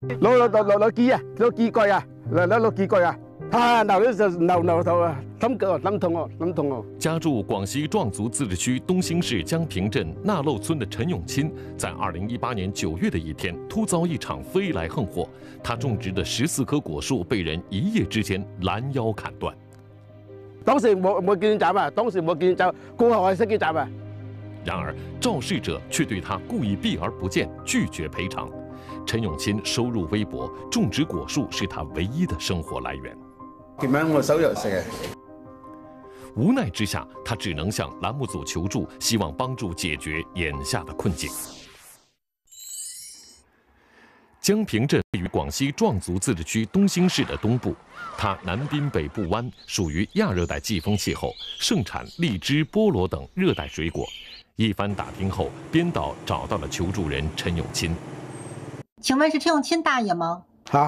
攞機啊，攞機蓋啊，攞機蓋啊，鬧咧就鬧頭啊，心痛哦。 家住广西壮族自治区东兴市江平镇纳漏村的陈永钦，在2018年9月的一天，突遭一场飞来横祸，他种植的14棵果树被人一夜之间拦腰砍断。 當時冇見斬啊，當時冇見斬，過後係識見斬啊。 然而，肇事者却對他故意避而不見，拒絕賠償。陳永钦收入微薄，種植果樹是他唯一的生活來源。 點樣我收入食嘅？ 無奈之下，他只能向欄目組求助，希望幫助解決眼下的困境。江平镇位于广西壮族自治区东兴市的东部，它南滨北部湾，属于亚热带季风气候，盛产荔枝、菠萝等热带水果。一番打听后，编导找到了求助人陈永钦。 请问是陈永钦大爷吗？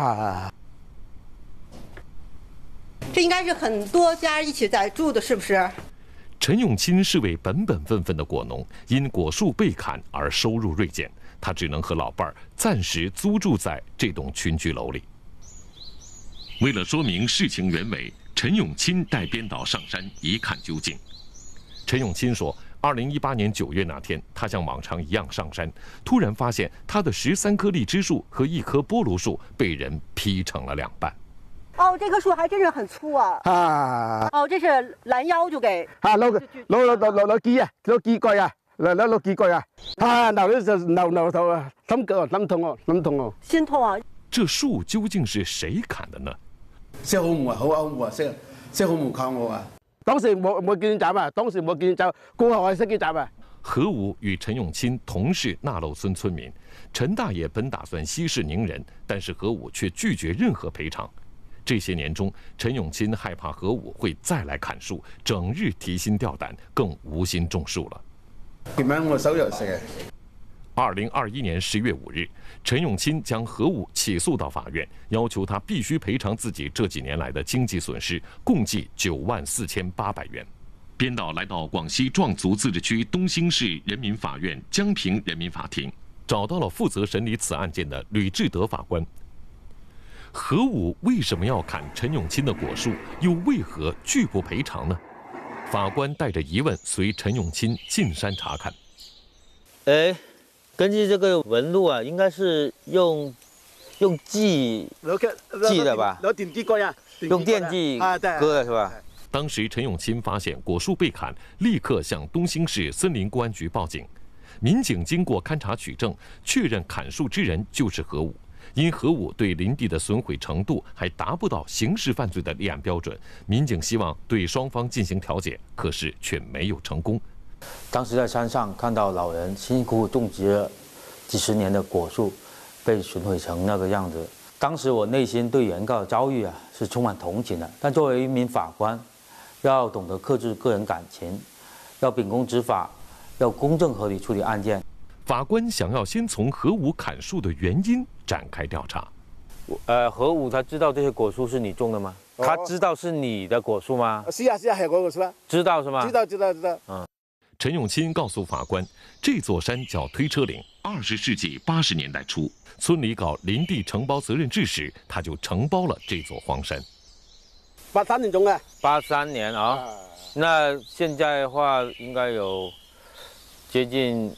这应该是很多家一起在住的，是不是？ 陈永钦是位本分的果农，因果树被砍而收入锐减。他只能和老伴儿暂时租住在这栋群居楼里。为了说明事情原委，陈永钦带编导上山一看究竟。陈永钦说，2018年9月那天，他像往常一样上山，突然发现他的13棵荔枝树和1棵菠萝树被人劈成了2半。 哦，这棵树还真是很粗啊！哦，这是拦腰就给攞機啊，攞機蓋啊。攞幾個啊！鬧咧就鬧頭啊，心痛哦。 心痛啊！ 這樹究竟是誰砍的呢？ 識好唔好啊？識好唔靠我啊！當時冇見斬啊，當時冇見斬，過後係識見斬啊。 何武与陈永钦同是纳漏村村民，陈大爷本打算息事宁人，但是何武却拒绝任何赔偿。这些年中，陈永钦害怕何武会再来砍树，整日提心吊胆，更无心种树了。 點樣我收入食嘅 ？2021年10月5日，陈永钦将何武起诉到法院，要求他必须赔偿自己这几年来的经济损失，共计94800元。编导来到广西壮族自治区东兴市人民法院江平人民法庭，找到了负责审理此案件的吕志德法官。何武为什么要砍陈永钦的果树，又为何拒不赔偿呢？法官带着疑问随陈永钦进山查看。 根据这个纹路啊，应该是用锯的吧？ 攞電鋸割呀？ 用電鋸割的是吧？ 当时陈永钦发现果树被砍，立刻向东兴市森林公安局报警。民警经过勘查取证，确认砍树之人就是何武。因何武对林地的损毁程度还达不到刑事犯罪的立案标准，民警希望对双方进行调解，可是却没有成功。 当时在山上看到老人辛辛苦苦种植了几十年的果树被损毁成那个样子，当时我内心对原告的遭遇是充满同情的。但作为一名法官，要懂得克制个人感情，要秉公执法，要公正合理处理案件。 法官想要先从何武砍树的原因展开调查。 何武他知道这些果树是你种的吗？他知道是你的果树吗？ 是啊，係我果樹啊。 知道是嗎？ 知道。 陈永钦告诉法官，这座山叫推车岭。20世纪80年代初，村里搞林地承包责任制时，他就承包了这座荒山。 83年種嘅。 83年啊，那現在的話應該有接近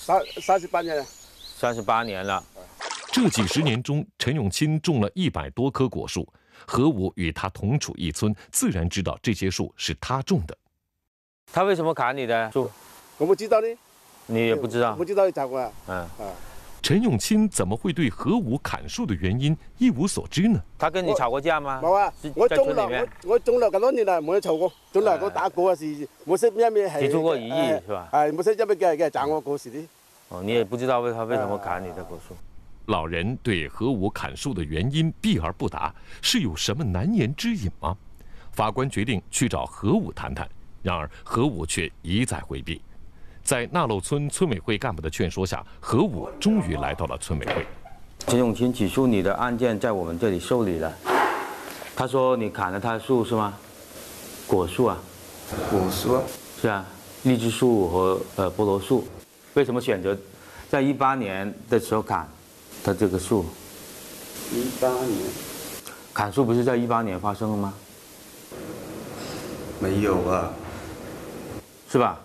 38年了。 38年了。 这几十年中，陈永钦种了100多棵果树。何武与他同处一村，自然知道这些树是他种的。 他为什么砍你的树？ 我不知道呢。 你也不知道？ 不知道咋过啊？ 陈永钦怎么会对何武砍树的原因一无所知呢？ 他跟你吵過架嗎？ 冇啊，我種落咁多年啦，冇吵過，種落我打過嘅事，冇識因咩係提出過異議是吧？ 係冇識因咩嘅賺我果樹的。 你也不知道他為什麼砍你的果樹。 老人对何武砍树的原因避而不答，是有什么难言之隐吗？法官决定去找何武谈谈，然而何武却一再回避。在纳漏村村委会干部的劝说下，何武终于来到了村委会。 陈永钦起诉你的案件在我们这里受理了。他说你砍了他的树是吗？果树啊？ 果树啊？ 是啊，荔枝树和菠萝树。为什么选择在18年的时候砍他这个树？ 18年。 砍树不是在18年发生的吗？ 没有啊， 是吧？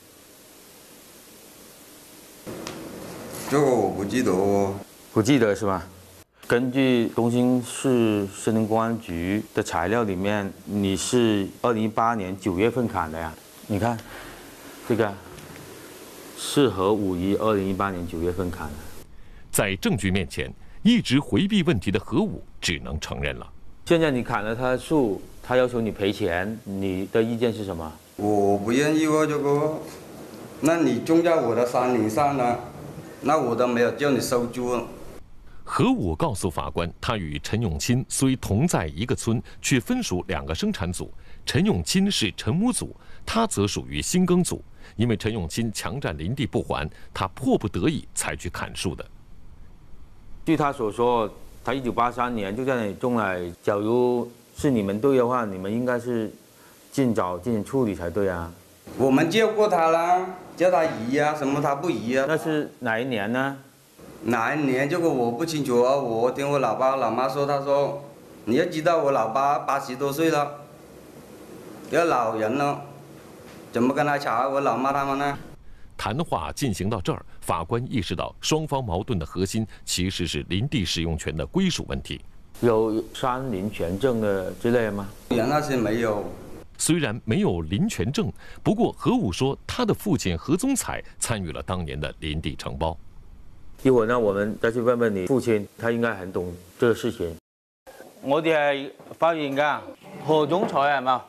这个我不记得哦。 不记得是吧？根据东兴市森林公安局的材料里面，你是2018年9月份砍的呀。你看，这个是和武于2018年9月份砍的。 在证据面前，一直回避问题的何武只能承认了。 现在你砍了他的树，他要求你赔钱，你的意见是什么？ 我不愿意哦，这个。那你种在我的山林上呢？那我都没有叫你收租。 何武告诉法官，他与陈永钦虽同在一个村，却分属2个生产组。陈永钦是陈武组，他则属于新耕组。因为陈永钦强占林地不还，他迫不得已才去砍树的。 据他所说，他1983年就在那里种了。假如是你们对的话，你们应该是尽早进行处理才对啊。 我们叫过他啦，叫他移啊，什么他不移啊。 那是哪一年呢？ 哪一年这个我不清楚啊。我听我老爸老妈说，他说你要知道我老爸80多岁了，要老人了，怎么跟他吵我老妈他们呢？ 谈话进行到这儿，法官意识到双方矛盾的核心其实是林地使用权的归属问题。 有山林权证的之类的吗？ 那些没有。 虽然没有林权证，不过何武说他的父亲何宗彩参与了当年的林地承包。 一會呢，我們再去問問你父親，他應該很懂這個事情。我哋係發現㗎，何總裁係嘛？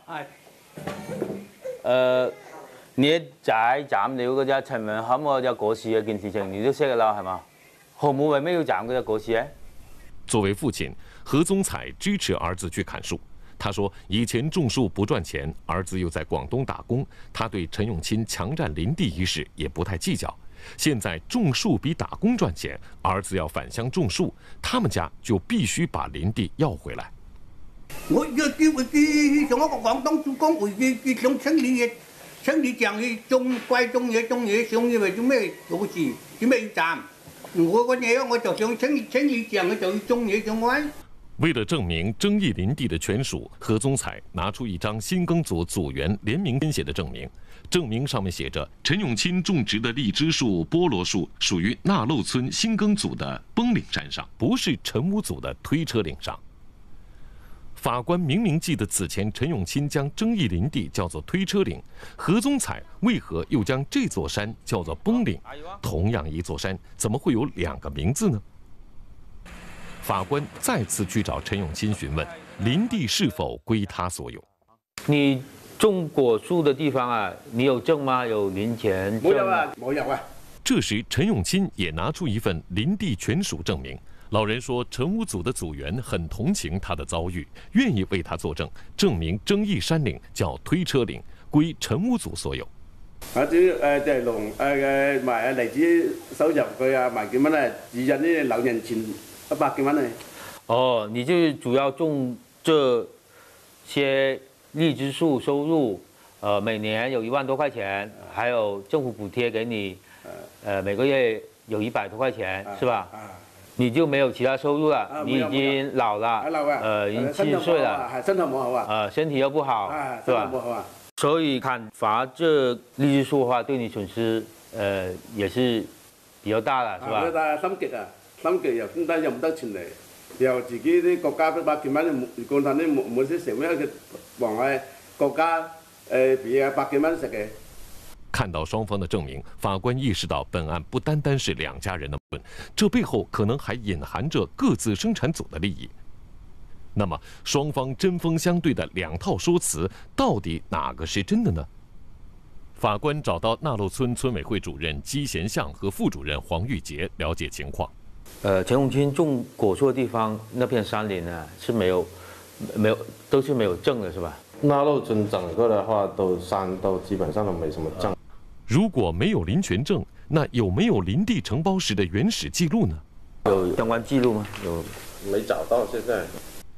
係。你仔斬了嗰隻陳文冚嗰隻果樹嘅件事情，你都識㗎啦，係嘛？何母為咩要斬嗰隻果樹咧？ 作為父親，何宗彩支持兒子去砍樹。他說：“以前種樹不賺錢，兒子又在廣東打工，他對陳永欽強佔林地一事也不太計較。現在種樹比打工賺錢，兒子要返鄉種樹，他們家就必須把林地要回來。” 我要機會去從一個廣東做工會去想清理嘢，清理場去種貴種嘢，想以為做咩好事，做咩要賺？我個嘢我就想清理場，我就要種嘢種歪。 為了證明爭議林地的權屬，何宗彩拿出一張新耕組組員聯名編寫的證明，證明上面寫着陳永欽種植的荔枝樹、菠蘿樹屬於納陋村新耕組的崩嶺山上，不是陳武組的推車嶺上。法官明明記得此前陳永欽將爭議林地叫做推車嶺，何宗彩為何又將這座山叫做崩嶺？同樣一座山，怎麼會有2個名字呢？法官再次去找陳永欽詢問林地是否歸他所有。 你種果樹的地方啊，你有證嗎？有林權證？ 冇有啊。 這時陳永欽也拿出一份林地權屬證明。老人說，陳武組的組員很同情他的遭遇，願意為他作證，證明爭議山嶺叫推車嶺，歸陳武組所有。 主要就係農賣荔枝收入佢啊賣幾蚊啊，指引啲老人錢100幾蚊啊。 哦，你就主要種這些荔枝樹收入，每年有1萬多塊錢，還有政府補貼給你，每個月有100多塊錢，是吧？你就沒有其他收入了，你已經老了，已經70歲了， 身體冇好啊， 身體又不好，是吧？所以砍伐這荔枝樹的話，對你損失，也是比較大了，是吧？ 但係心急又分擔又唔得錢嚟，又自己啲國家100幾蚊，如果但係冇啲成咩嘅黃係國家俾100幾蚊食嘅。 看到雙方的證明，法官意識到本案不單單是2家人的矛盾，這背後可能還隱含着各自生產組的利益。那麼，雙方針鋒相對的2套說辭，到底哪個是真的呢？法官找到納陋村村委會主任姬賢相和副主任黃玉傑了解情況。 陳永欽種果樹的地方那片山林啊，是沒有，都是沒有證的，是吧？ 納陋村整個的話，山都基本上都沒什麼證。 如果沒有林權證，那有沒有林地承包時的原始記錄呢？ 有相關記錄嗎？有， 沒找到。現在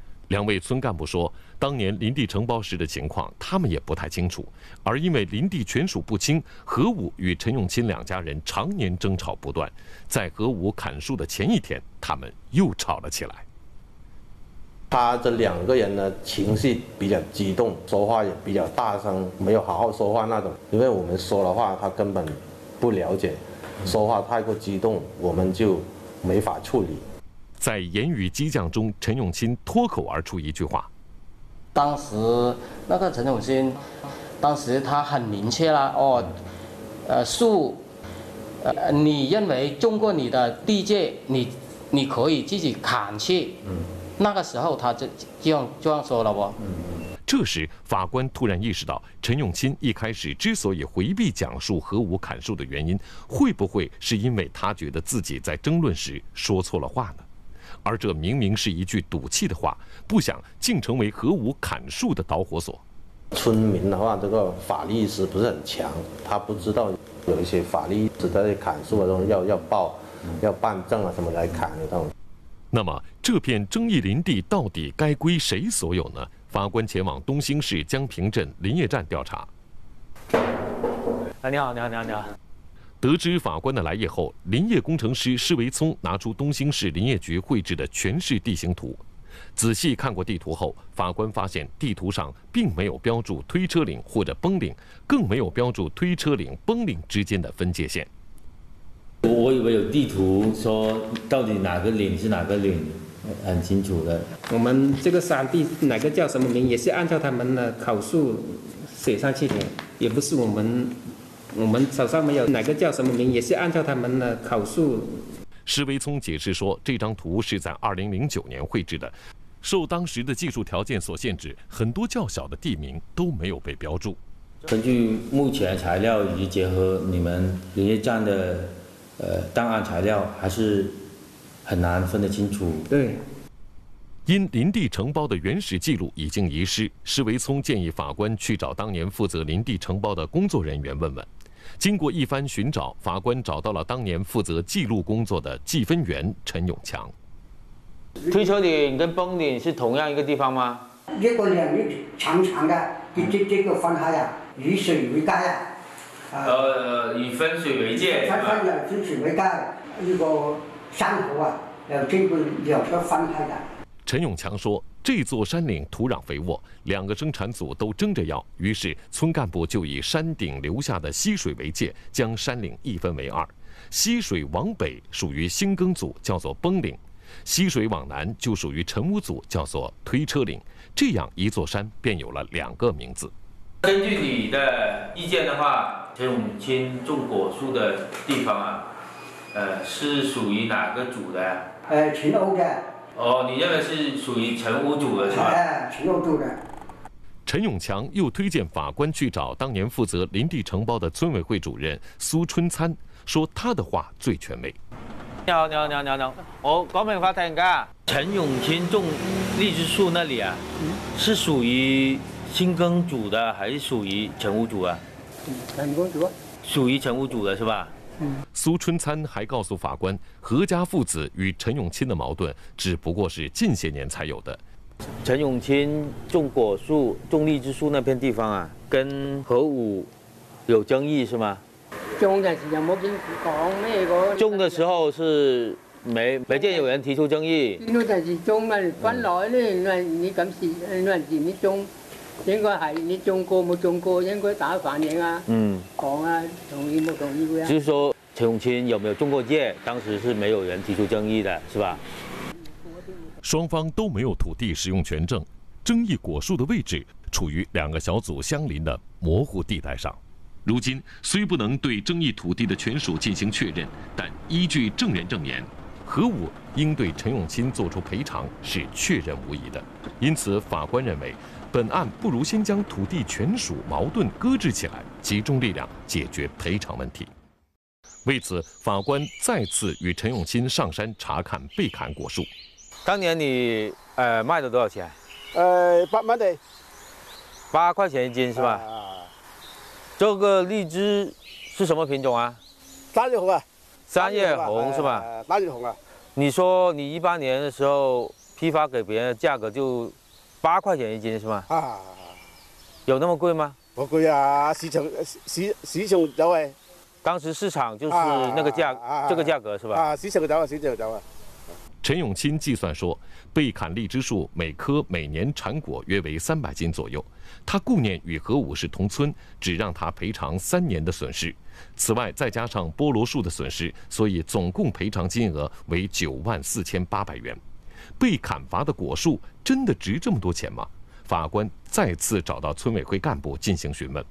2位村幹部說，當年林地承包時的情況，他們也不太清楚。而因為林地權屬不清，何武與陳永欽2家人常年爭吵不斷。在何武砍樹的前一天，他們又吵了起來。 他这2个人呢，情绪比较激动，说话也比较大声，没有好好说话那种。因为我们说的话，他根本不了解，说话太过激动，我们就没法处理。 在言语激将中，陈永钦脱口而出一句话：“ 当时那个陈永钦，当时他很明确了你认为中过你的地界，你可以自己砍去。”那个时候他就这样说了不？ 这时，法官突然意识到，陈永钦一开始之所以回避讲述核武砍树的原因，会不会是因为他觉得自己在争论时说错了话呢？而这明明是一句赌气的话，不想竟成为核武砍树的导火索。 村民的话，这个法律意识不是很强，他不知道有一些法律意识在砍树的时候要办证啊什么来砍的这种。 那么，这片争议林地到底该归谁所有呢？法官前往东兴市江平镇林业站调查。 你好。 得知法官的来意后，林业工程师施维聪拿出东兴市林业局绘制的全市地形图。仔细看过地图后，法官发现地图上并没有标注推车岭或者崩岭，更没有标注推车岭、崩岭之间的分界线。 我以为有地图说到底哪个岭是哪个岭，很清楚的。 我们这个山地哪个叫什么名，也是按照他们的口述写上去的，也不是我们手上没有哪个叫什么名，也是按照他们的口述。 施维聪解释说，这张图是在2009年绘制的，受当时的技术条件所限制，很多较小的地名都没有被标注。 根据目前材料以及结合你们林业站的档案材料，还是很难分得清楚。 对。 因林地承包的原始记录已经遗失，施维聪建议法官去找当年负责林地承包的工作人员问问。经过一番寻找，法官找到了当年负责记录工作的计分员陈永强。 推车岭跟崩岭是同样一个地方吗？ 这个两个长长的，这个分开呀，以水为界呀。 以分水为界。 分水为界，那个山河啊，这个2个分开的。 陈永强说，这座山岭土壤肥沃，2个生产组都争着要，于是村干部就以山顶流下的溪水为界，将山岭一分为2。溪水往北属于兴耕组，叫做崩岭；溪水往南就属于陈武组，叫做推车岭。这样一座山便有了2个名字。 根据你的意见的话，陈永钦种果树的地方啊，是属于哪个组的？ 陈欧的。 你认为是属于陈武组的是吧？ 陈欧组的。 陈永强又推荐法官去找当年负责林地承包的村委会主任苏春参，说他的话最权威。 你好，我講明法庭㗎。陳永钦種荔枝樹那裡啊，是屬於新耕組的，還是屬於陳武組啊？ 陳工組。 屬於陳武組的是吧？ 苏春参还告诉法官，何家父子与陈永钦的矛盾只不过是近些年才有的。 陈永钦种果树、种荔枝树那片地方啊，跟核武有争议是吗？ 種陣時又冇見講咩個。 種的時候是沒見有人提出爭議。 見到陣時種咪分來咧，你咁時嗰陣時你種。應該係你種過冇種過，應該打反應啊。講啊，同意冇同意嘅。 就是說陳永钦有沒有種過芥，當時是沒有人提出爭議的，是吧？ 雙方都沒有土地使用權證，爭議果樹的位置處於2個小組相鄰的模糊地帶上。如今雖不能對爭議土地的權屬進行確認，但依據證人證言，核武應對陳永钦作出賠償是確認無疑的。因此，法官認為本案不如先將土地權屬矛盾擱置起來，集中力量解決賠償問題。為此，法官再次與陳永钦上山查看被砍果樹。 當年你賣了多少錢 ？8蚊的 ，8塊錢一斤是吧？這個荔枝是什麼品種啊 ？3月紅啊。 3月紅是吧 ？3月紅啊。 你說你18年的時候批發給別人的價格就8塊錢一斤是嗎？有那麼貴嗎？ 不貴啊，市場走哎。 當時市場就是那個這個價格是吧？ 市場走啊。 陈永钦计算说，被砍荔枝树每棵每年产果约为300斤左右。他顾念与何武是同村，只让他赔偿3年的损失。此外，再加上菠萝树的损失，所以总共赔偿金额为94800元。被砍伐的果树真的值这么多钱吗？法官再次找到村委会干部进行询问。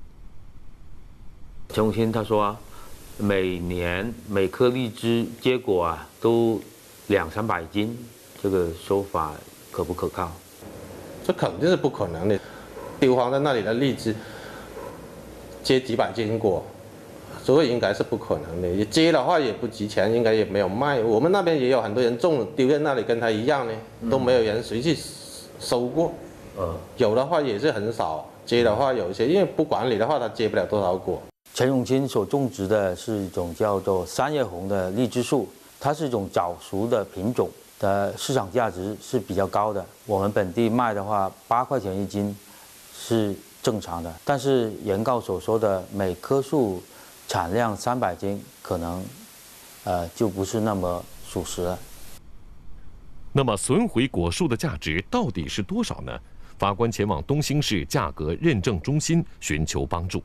陈永钦他说每年每颗荔枝结果都200-300斤，这个说法可不可靠？ 这肯定是不可能的。丢荒在那里的荔枝结几百斤果，所以应该是不可能的。也结的话也不值钱，应该也没有卖。我们那边也有很多人种丢在那里，跟他一样呢，都没有人谁去收过。有的话也是很少，结的话有些因为不管理的话，他结不了多少果。 陈永钦所种植的是一种叫做三叶红的荔枝树，它是一种早熟的品种，的市场价值是比较高的。我们本地卖的话，8块钱1斤是正常的。但是原告所说的每棵树产量300斤，可能就不是那么属实了。 那么损毁果树的价值到底是多少呢？法官前往东兴市价格认证中心寻求帮助。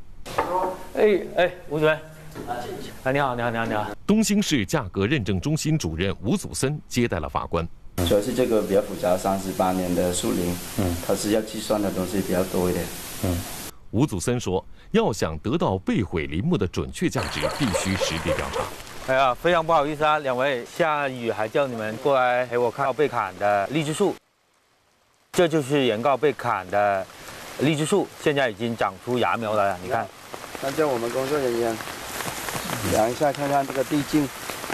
吴主任，你好。 东兴市价格认证中心主任吴祖森接待了法官。 主要是这个比较复杂，38年的树龄，它是要计算的东西比较多一点。 吴祖森说，要想得到被毁林木的准确价值，必须实地调查。 哎呀，非常不好意思两位，下雨还叫你们过来陪我看到被砍的荔枝树。这就是原告被砍的荔枝树，现在已经长出芽苗了，你看。 那叫我们工作人员量一下，看看这个地径。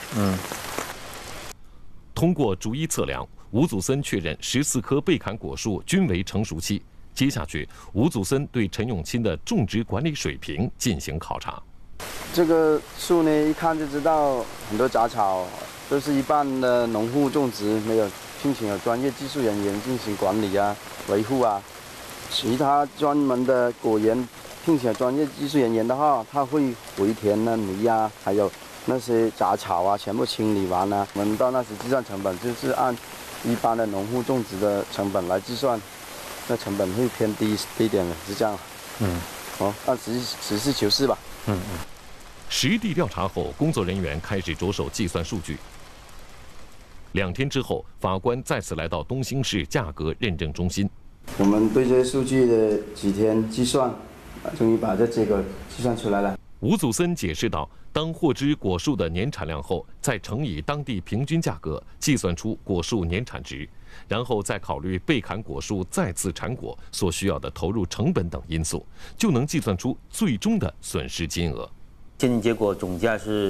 通过逐一测量，吴祖森确认14棵被砍果树均为成熟期。接下去，吴祖森对陈永钦的种植管理水平进行考察。 这个树呢，一看就知道很多杂草，都是一般的农户种植，没有聘请了专业技术人员进行管理维护其他专门的果园聘请了专业技术人员的话，他会回填泥还有那些杂草全部清理完我们到那时计算成本，就是按一般的农户种植的成本来计算，那成本会偏低一点的，是这样。按实事求是吧。 实地调查后，工作人员开始着手计算数据。2天之后，法官再次来到东兴市价格认证中心。 我们对这些数据的几天计算，终于把这结果计算出来了。 吴祖森解释道，当获知果树的年产量后，再乘以当地平均价格，计算出果树年产值，然后再考虑被砍果树再次产果所需要的投入成本等因素，就能计算出最终的损失金额。 鉴定结果总价是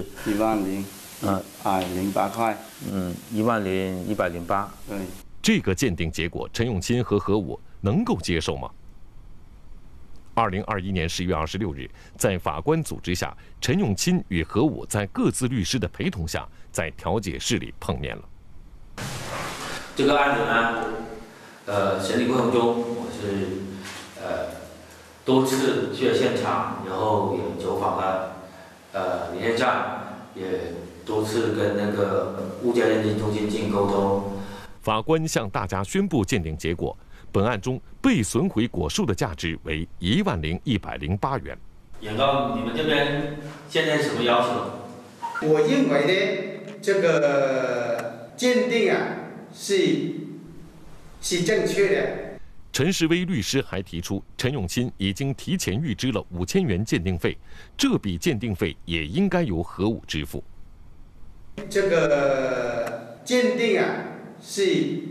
10108块。 10108。 对。 这个鉴定结果，陈永钦和何武能够接受吗？2021年10月26日，在法官组织下，陈永钦与何武在各自律师的陪同下，在调解室里碰面了。 这个案子呢，审理过程中，我是多次去了现场，然后也走访了联线站，也多次跟那个物价认定中心进行沟通。 法官向大家宣布鉴定结果。本案中被损毁果树的价值为10108元。 原告，你们这边现在什么要求？ 我认为呢，这个鉴定是正确的。 陈世威律师还提出，陈永钦已经提前预支了5000元鉴定费，这笔鉴定费也应该由何武支付。 这个鉴定是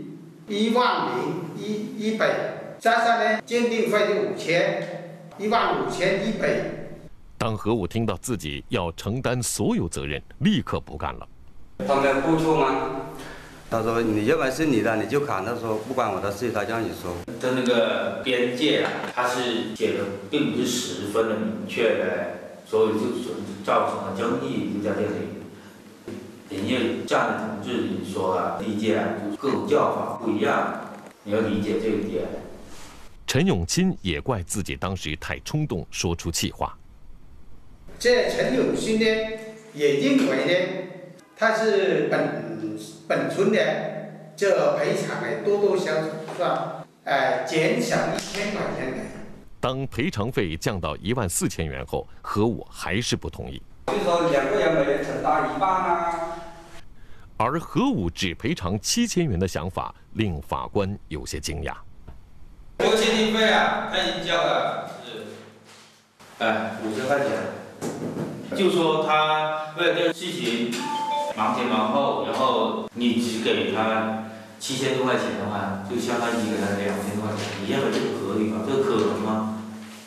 10100，加上呢鉴定费就5000，15100。 当何武听到自己要承担所有责任，立刻不干了。 他们不错吗？他说你认为是你的你就砍，他说不关我的事，他这样子说。 的那个边界它是写的并不是10分的明确的，所以就造成了争议，就在这里。林业站的同志说理解各种叫法不一样，你要理解这一点。 陈永钦也怪自己当时太冲动，说出气话。 这陈永钦呢也认为呢， 他是本村的这赔偿多多少少减少1000块钱的。 当赔偿费降到14000元后，何武还是不同意。 就说2个人每人承担1半啊。 而何武只赔偿7000元的想法，令法官有些惊讶。 这个鉴定费啊，他已经交了是，50块钱。就说他为了这个事情忙前忙后，然后你只给他7000多块钱的话，就相当于你给他2000多块钱，你认为这个合理吗？这个可能吗？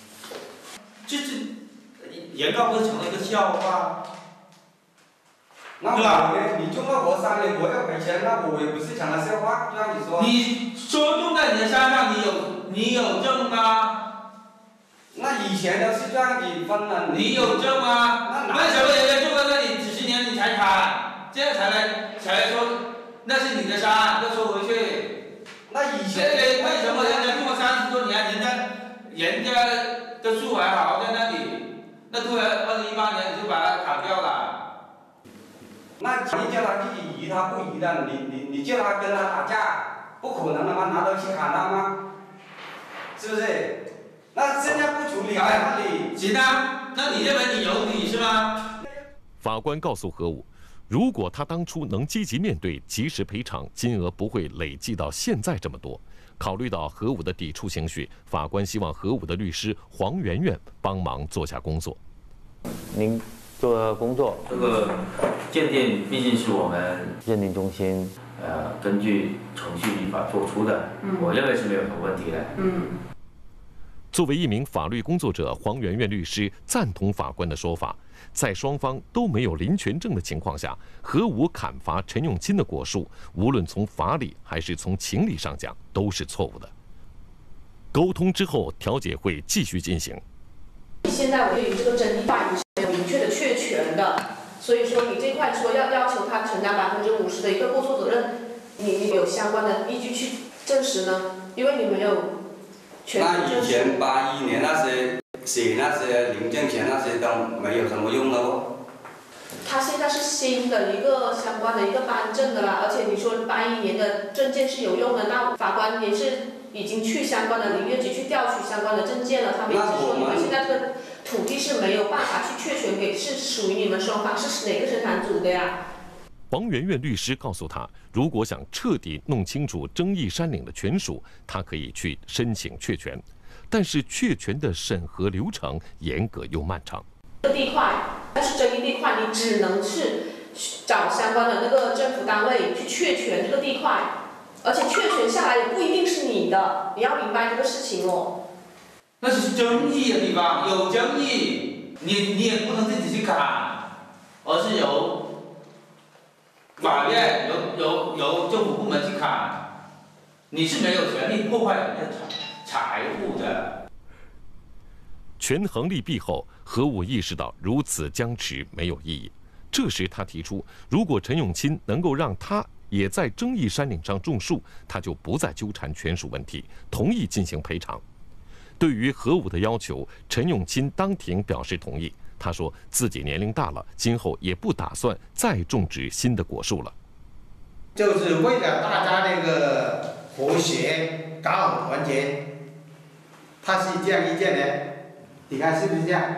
原告不是成了一个笑话？ 那我你种了我3年，我要赔钱，那我也不是成了笑话，就像你说。 你说种在你的山上，你有证吗？ 那以前都是这样子分的。 你有证吗？为什么人家种在那里几10年你才砍？这样才来说那是你的山，要收回去。 那以前为什么人家种了30多年，人家的树还好在那里，那突然2018年你就把它砍掉了？ 那你叫他自己移，他不移的，你叫他跟他打架，不可能的嘛，拿刀去砍他吗？是不是？那现在不处理还那里？ 行啊，那你认为你有理是吗？ 法官告诉何武，如果他当初能积极面对，及时赔偿，金额不会累计到现在这么多。考虑到何武的抵触情绪，法官希望何武的律师黄媛媛帮忙做下工作。 您做工作， 这个鉴定毕竟是我们鉴定中心根据程序立法做出的，我认为是没有什么问题的。 作为一名法律工作者，黄媛媛律师赞同法官的说法，在双方都没有临权证的情况下，何武砍伐陈永钦的果树，无论从法理还是从情理上讲，都是错误的。沟通之后，调解会继续进行。 现在我对于这个争议话语是有明确的确权的，所以说你这块说要求他承担50%的一个过错责任，你有相关的依据去证实呢？因为你没有权利证实。 那以前81年那些写那些领证前那些都没有什么用了哦。 他现在是新的一个相关的一个颁证的啦，而且你说81年的证件是有用的，那法官也是已经去相关的林业局去调取相关的证件了，他们也是说你们现在这个土地是没有办法去确权给，是属于你们双方是哪个生产组的呀？ 黄媛媛律师告诉他，如果想彻底弄清楚争议山岭的权属，他可以去申请确权，但是确权的审核流程严格又漫长。 地块，但是争议地块，你只能是找相关的那个政府单位去确权这个地块，而且确权下来也不一定是你的，你要明白这个事情哦。 那是争议的地方，有争议，你也不能自己去砍，而是由法院由政府部门去砍，你是没有权利破坏人家财物的。 权衡利弊后，何武意识到如此僵持没有意义。这时他提出，如果陈永钦能够让他也在争议山岭上种树，他就不再纠缠权属问题，同意进行赔偿。对于何武的要求，陈永钦当庭表示同意。他说自己年龄大了，今后也不打算再种植新的果树了。 就是为了大家那个和谐、搞好团结，他是这样意见的。你看是不是这样？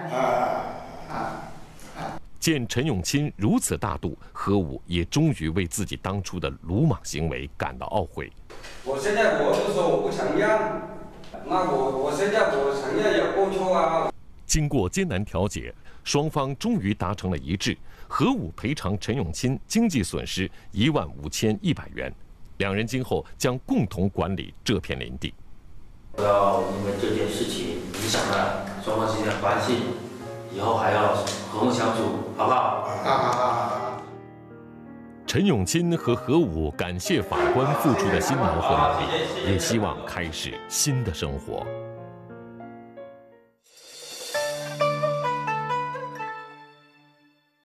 见陈永钦如此大度，何武也终于为自己当初的鲁莽行为感到懊悔。 我现在我就说我不承认，那我现在我承认有过错啊。 经过艰难调解，双方终于达成了一致，何武赔偿陈永钦经济损失15100元，两人今后将共同管理这片林地。 不要因为这件事情影响了双方之间的关系，以后还要和睦相处，好不好？ 陈永钦和何武感谢法官付出的辛劳和努力，也希望开始新的生活。